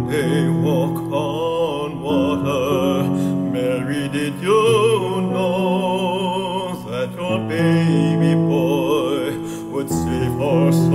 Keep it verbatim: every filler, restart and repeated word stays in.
They walk on water. Mary, did you know that your baby boy would save our souls?